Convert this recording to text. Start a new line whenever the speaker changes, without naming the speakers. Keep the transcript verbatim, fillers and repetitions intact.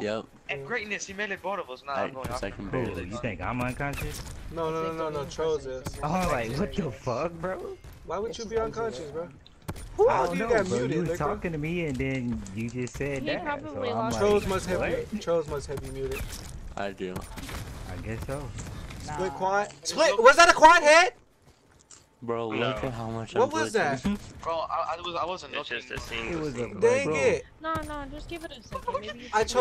Yep.
And greatness, he made it both of us. Nah,
I,
I'm going off.
second
Bro,
barely.
you think I'm unconscious?
No, no, no, no, no. Trolls is.
Oh, like, what the fuck, bro?
Why would you be unconscious, bro?
I don't
you
know,
got
bro.
muted,
You was
nigga?
talking to me and then you just said
He
that.
probably
So I'm
lost
like,
Trolls must have
what?
you. Trolls must have you muted.
I do.
I guess so.
Split quad. Split. Was that a quad head?
Bro,
No.
look at how much
What
I'm
was
glitching.
that?
Bro, I, I was I wasn't
It's
looking.
just a scene.
It was a
Dang
bro.
it!
No, no, just give it a second. Maybe
I chose.